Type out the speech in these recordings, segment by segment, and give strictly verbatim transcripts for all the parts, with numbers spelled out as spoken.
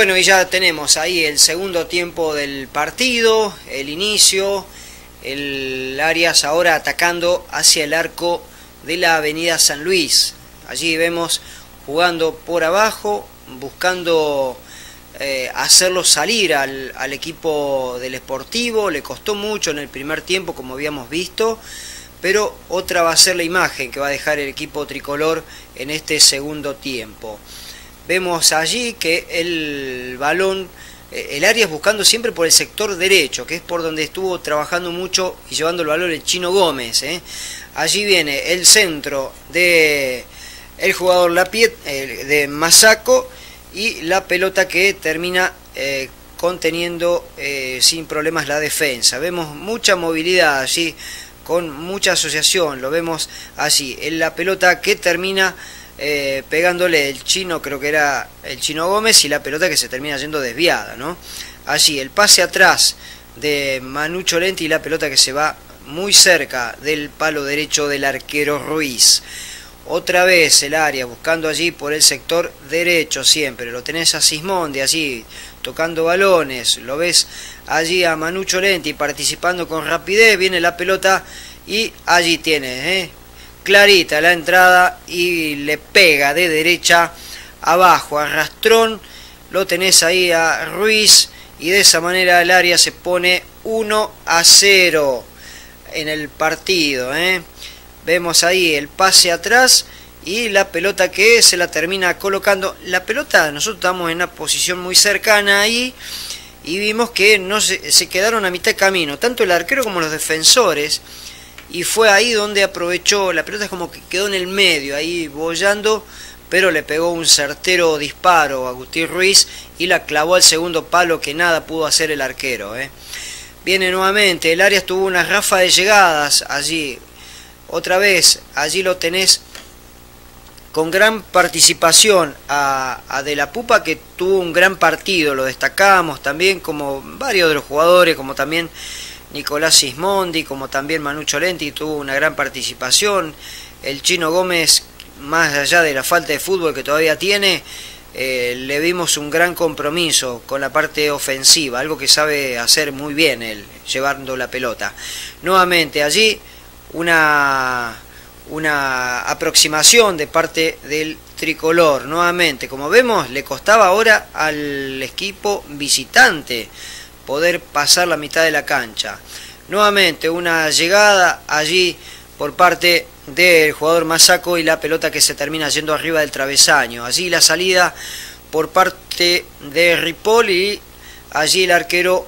Bueno, y ya tenemos ahí el segundo tiempo del partido, el inicio, el Arias ahora atacando hacia el arco de la avenida San Luis. Allí vemos jugando por abajo, buscando eh, hacerlo salir al, al equipo del Sportivo. Le costó mucho en el primer tiempo, como habíamos visto, pero otra va a ser la imagen que va a dejar el equipo tricolor en este segundo tiempo. Vemos allí que el balón, el Arias buscando siempre por el sector derecho, que es por donde estuvo trabajando mucho y llevando el balón el Chino Gómez. ¿eh? Allí viene el centro de el jugador Lapiet, eh, de Masaco, y la pelota que termina eh, conteniendo eh, sin problemas la defensa. Vemos mucha movilidad allí, con mucha asociación, lo vemos allí, en la pelota que termina Eh, pegándole el chino, creo que era el Chino Gómez, y la pelota que se termina yendo desviada, ¿no? Allí el pase atrás de Manucho Lenti y la pelota que se va muy cerca del palo derecho del arquero Ruiz. Otra vez el área buscando allí por el sector derecho siempre, lo tenés a Sismondi allí tocando balones, lo ves allí a Manucho Lenti participando con rapidez, viene la pelota y allí tienes, ¿eh? clarita la entrada y le pega de derecha abajo, arrastrón, lo tenés ahí a Ruiz, y de esa manera el área se pone uno a cero en el partido. ¿eh? Vemos ahí el pase atrás y la pelota que se la termina colocando. La pelota, nosotros estamos en una posición muy cercana ahí y vimos que no se, se quedaron a mitad de camino, tanto el arquero como los defensores. Y fue ahí donde aprovechó, la pelota es como que quedó en el medio, ahí bollando, pero le pegó un certero disparo a Agustín Ruiz y la clavó al segundo palo, que nada pudo hacer el arquero. ¿eh? Viene nuevamente, el Arias tuvo una rafa de llegadas allí, otra vez, allí lo tenés con gran participación a, a De la Pupa, que tuvo un gran partido, lo destacamos también, como varios de los jugadores, como también Nicolás Sismondi, como también Manucho Lenti, tuvo una gran participación. El Chino Gómez, más allá de la falta de fútbol que todavía tiene, eh, le vimos un gran compromiso con la parte ofensiva, algo que sabe hacer muy bien él, llevando la pelota. Nuevamente allí una, una aproximación de parte del tricolor. Nuevamente, como vemos, le costaba ahora al equipo visitante poder pasar la mitad de la cancha. Nuevamente una llegada allí por parte del jugador Masaco y la pelota que se termina yendo arriba del travesaño. Allí la salida por parte de Ripoll y allí el arquero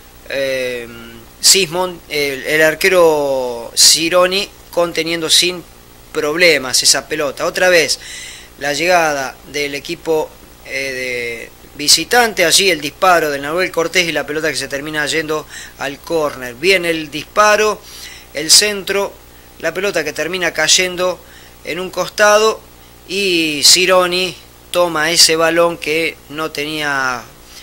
eh, Sismond, el, el arquero Cironi conteniendo sin problemas esa pelota. Otra vez la llegada del equipo eh, de visitante, allí el disparo de Nahuel Cortés y la pelota que se termina yendo al córner. Viene el disparo, el centro, la pelota que termina cayendo en un costado y Cironi toma ese balón que no tenía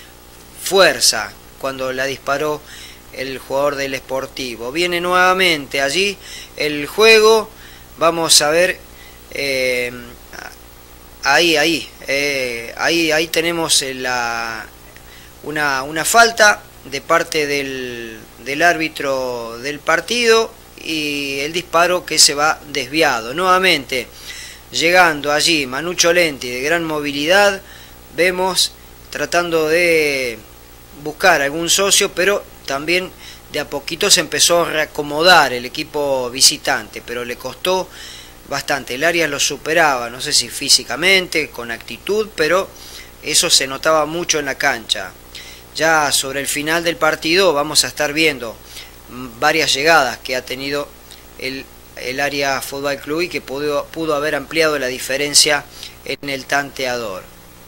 fuerza cuando la disparó el jugador del Sportivo. Viene nuevamente allí el juego, vamos a ver, eh, ahí, ahí, eh, ahí, ahí tenemos la, una, una falta de parte del, del árbitro del partido y el disparo que se va desviado. Nuevamente, llegando allí Manucho Lenti de gran movilidad, vemos tratando de buscar algún socio, pero también de a poquito se empezó a reacomodar el equipo visitante, pero le costó bastante. El Arias lo superaba, no sé si físicamente, con actitud, pero eso se notaba mucho en la cancha. Ya sobre el final del partido vamos a estar viendo varias llegadas que ha tenido el, el Arias Fútbol Club y que pudo, pudo haber ampliado la diferencia en el tanteador.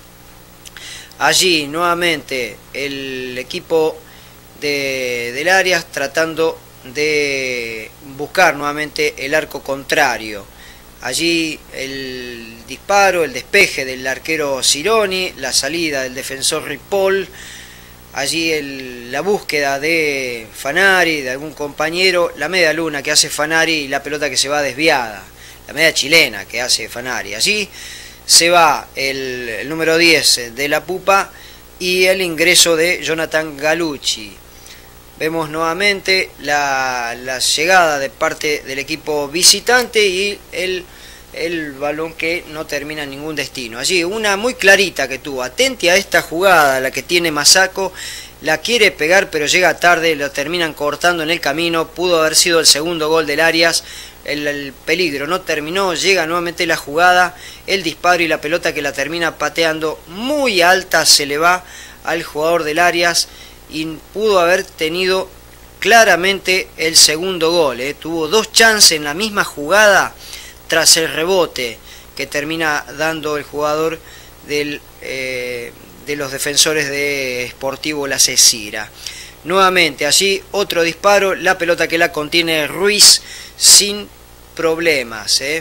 Allí nuevamente el equipo de, del Arias tratando de buscar nuevamente el arco contrario. Allí el disparo, el despeje del arquero Cironi, la salida del defensor Ripoll, allí el, la búsqueda de Fanari, de algún compañero, la media luna que hace Fanari y la pelota que se va desviada, la media chilena que hace Fanari. Allí se va el, el número diez de la Pupa y el ingreso de Jonathan Galucci. Vemos nuevamente la, la llegada de parte del equipo visitante y el, el balón que no termina en ningún destino. Allí una muy clarita que tuvo. Atente a esta jugada, la que tiene Masako. La quiere pegar pero llega tarde, lo terminan cortando en el camino. Pudo haber sido el segundo gol del Arias. El, el peligro no terminó, llega nuevamente la jugada, el disparo y la pelota que la termina pateando muy alta se le va al jugador del Arias y pudo haber tenido claramente el segundo gol. ¿eh? Tuvo dos chances en la misma jugada tras el rebote que termina dando el jugador del... Eh, de los defensores de Sportivo La Cecira. Nuevamente allí otro disparo, la pelota que la contiene Ruiz sin problemas. ¿eh?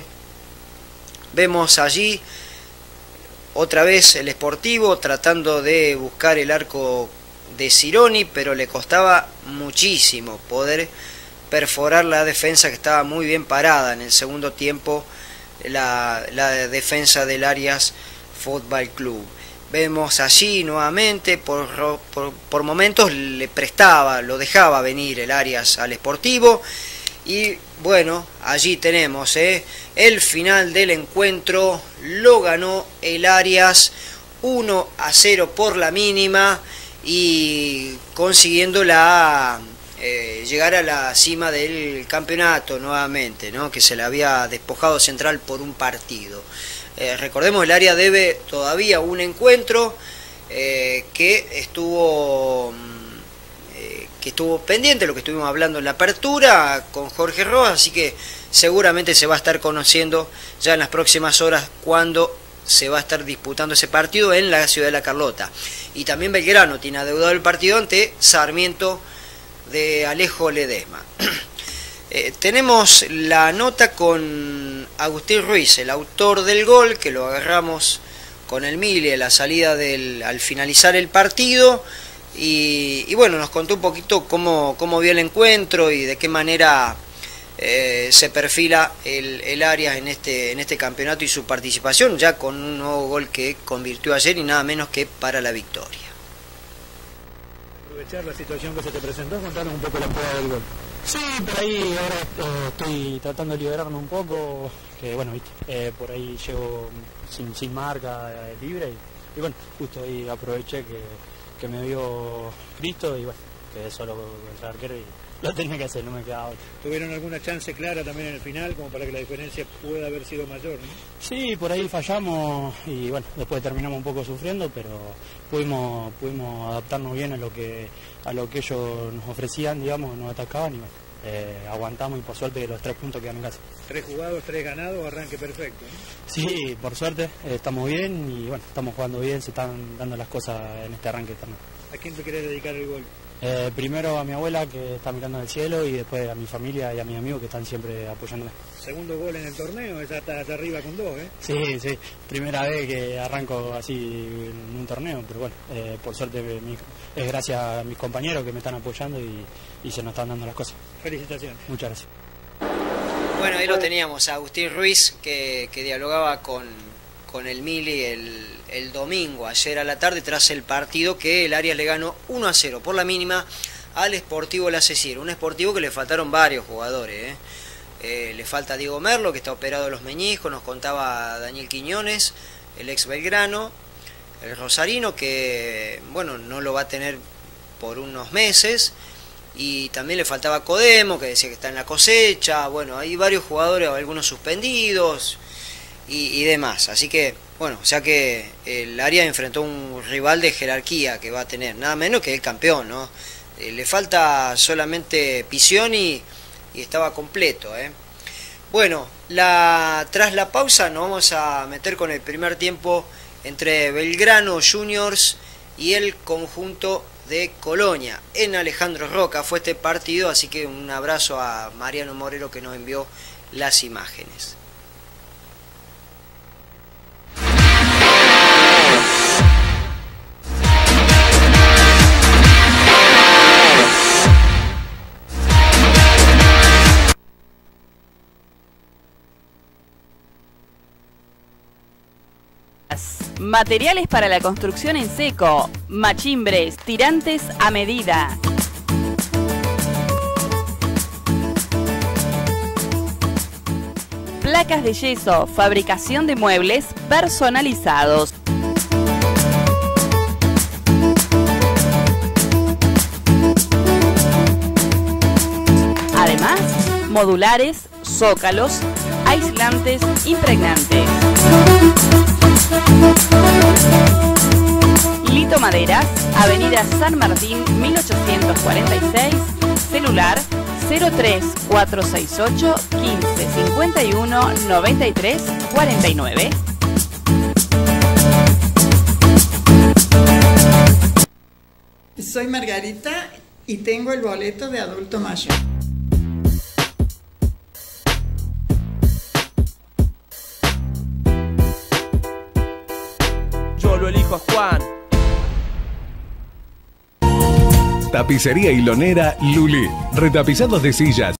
Vemos allí otra vez el Sportivo tratando de buscar el arco de Cironi, pero le costaba muchísimo poder perforar la defensa que estaba muy bien parada en el segundo tiempo, la, la defensa del Arias Fútbol Club. Vemos allí nuevamente, por, por, por momentos le prestaba, lo dejaba venir el Arias al Sportivo. Y bueno, allí tenemos ¿eh? el final del encuentro, lo ganó el Arias uno a cero por la mínima y consiguiendo la, eh, llegar a la cima del campeonato nuevamente, ¿no? que se le había despojado Central por un partido. Eh, recordemos, el área debe todavía un encuentro eh, que estuvo eh, que estuvo pendiente, lo que estuvimos hablando en la apertura con Jorge Rojas, así que seguramente se va a estar conociendo ya en las próximas horas cuando se va a estar disputando ese partido en la ciudad de La Carlota. Y también Belgrano tiene adeudado el partido ante Sarmiento de Alejo Ledesma. Eh, tenemos la nota con Agustín Ruiz, el autor del gol, que lo agarramos con el Mili a la salida del, al finalizar el partido. Y, y bueno, nos contó un poquito cómo, cómo vio el encuentro y de qué manera eh, se perfila el, el Arias en este, en este campeonato y su participación, ya con un nuevo gol que convirtió ayer y nada menos que para la victoria. Aprovechar la situación que se te presentó, contanos un poco la jugada del gol. Sí, por ahí ahora eh, estoy tratando de liberarme un poco, que bueno, viste, eh, por ahí llego sin, sin marca, eh, libre, y, y bueno, justo ahí aproveché que, que me vio Cristo y bueno, que solo el arquero y lo tenía que hacer, no me quedaba otro. ¿Tuvieron alguna chance clara también en el final, como para que la diferencia pueda haber sido mayor, ¿no? Sí, por ahí fallamos y bueno, después terminamos un poco sufriendo, pero pudimos, pudimos adaptarnos bien a lo que a lo que ellos nos ofrecían, digamos, nos atacaban y bueno, eh, aguantamos y por suerte los tres puntos quedan en casa. Tres jugados, tres ganados, arranque perfecto, ¿no? Sí, por suerte eh, estamos bien y bueno, estamos jugando bien, se están dando las cosas en este arranque también. ¿A quién te querés dedicar el gol? Eh, primero a mi abuela que está mirando al cielo y después a mi familia y a mis amigos que están siempre apoyándome. Segundo gol en el torneo, ya está allá arriba con dos, ¿eh? Sí, sí, primera vez que arranco así en un torneo, pero bueno, eh, por suerte mi, es gracias a mis compañeros que me están apoyando y, y se nos están dando las cosas. Felicitaciones. Muchas gracias. Bueno, ahí lo teníamos, a Agustín Ruiz, que, que dialogaba con, con el Mili el, el domingo, ayer a la tarde, tras el partido que el Arias le ganó uno a cero por la mínima al Sportivo La Cecira. Un Sportivo que le faltaron varios jugadores, ¿eh? Eh, le falta Diego Merlo, que está operado de los meñiscos, nos contaba Daniel Quiñones, el ex Belgrano, el rosarino, que bueno, no lo va a tener por unos meses, y también le faltaba Codemo, que decía que está en la cosecha. Bueno, hay varios jugadores, algunos suspendidos y, y demás, así que bueno, o sea que el Arias enfrentó un rival de jerarquía que va a tener, nada menos que el campeón, ¿no? Eh, le falta solamente Pisioni y estaba completo, ¿eh? Bueno, la, tras la pausa nos vamos a meter con el primer tiempo entre Belgrano Juniors y el conjunto de Colonia. En Alejandro Roca fue este partido, así que un abrazo a Mariano Morero que nos envió las imágenes. Materiales para la construcción en seco, machimbres, tirantes a medida. Placas de yeso, fabricación de muebles personalizados. Además, modulares, zócalos, aislantes, impregnantes. Lito Maderas, Avenida San Martín mil ochocientos cuarenta y seis, celular cero tres cuatro seis ocho, quince, cincuenta y uno, noventa y tres, cuarenta y nueve. Soy Margarita y tengo el boleto de adulto mayor. Yo lo elijo a Juan. Tapicería Hilonera Luli. Retapizados de sillas,